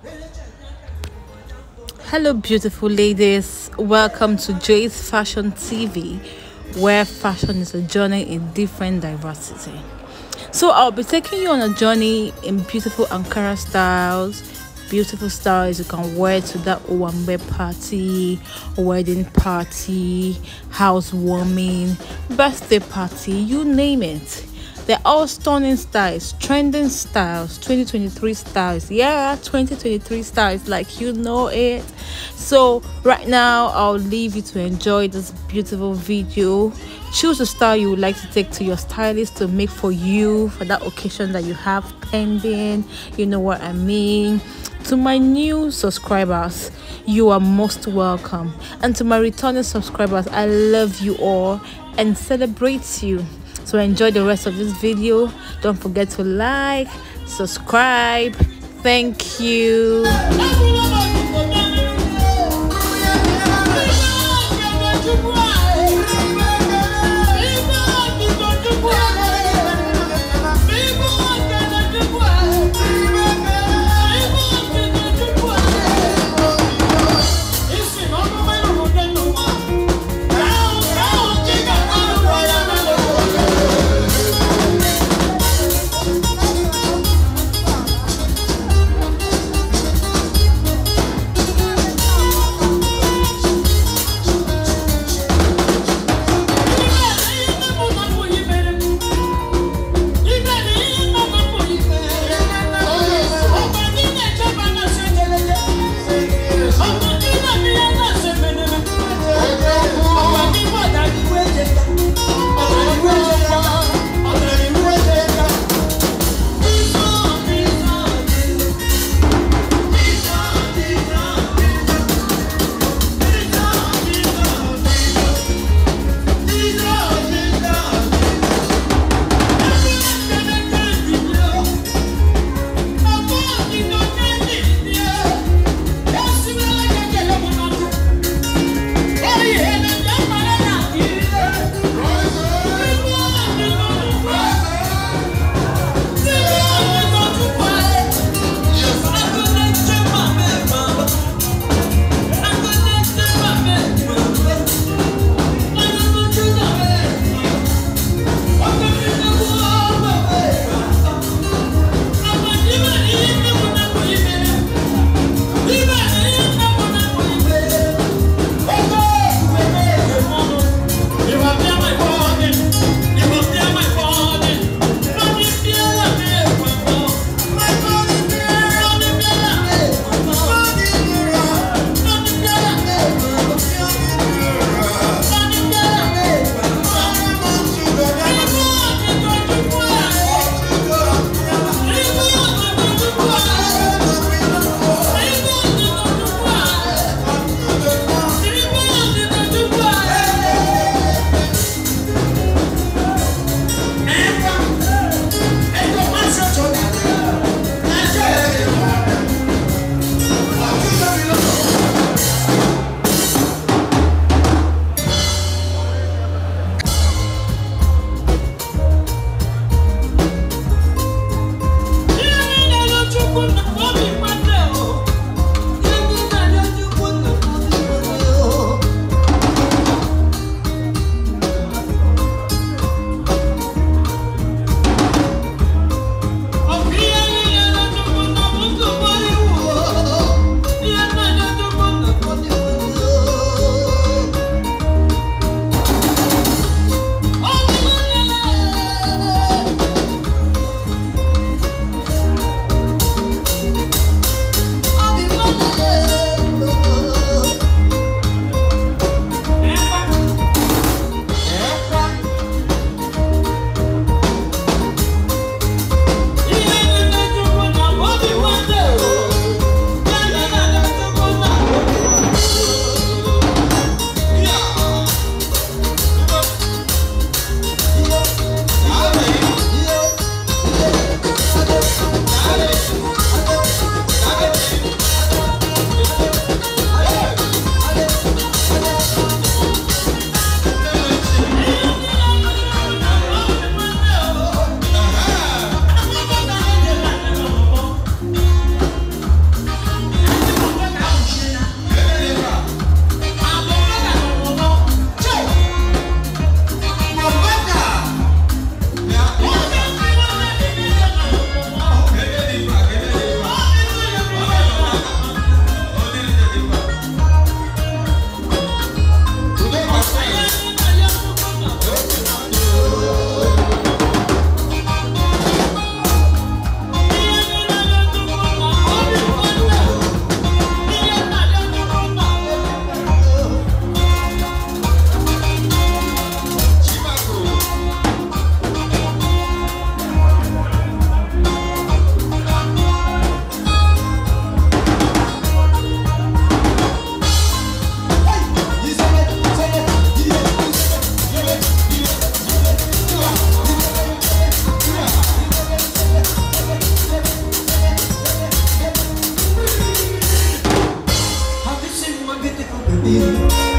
Hello, beautiful ladies. Welcome to Jay's Fashion TV, where fashion is a journey in different diversity. So, I'll be taking you on a journey in beautiful Ankara styles, beautiful styles you can wear to that Owambe party, wedding party, housewarming, birthday party, you name it. They're all stunning styles, trending styles, 2023 styles. Yeah, 2023 styles, like you know it. So, right now, I'll leave you to enjoy this beautiful video. Choose a style you would like to take to your stylist to make for you for that occasion that you have pending. You know what I mean. To my new subscribers, you are most welcome. And to my returning subscribers, I love you all and celebrate you. So enjoy the rest of this video. Don't forget to like, subscribe. Thank you. beauty.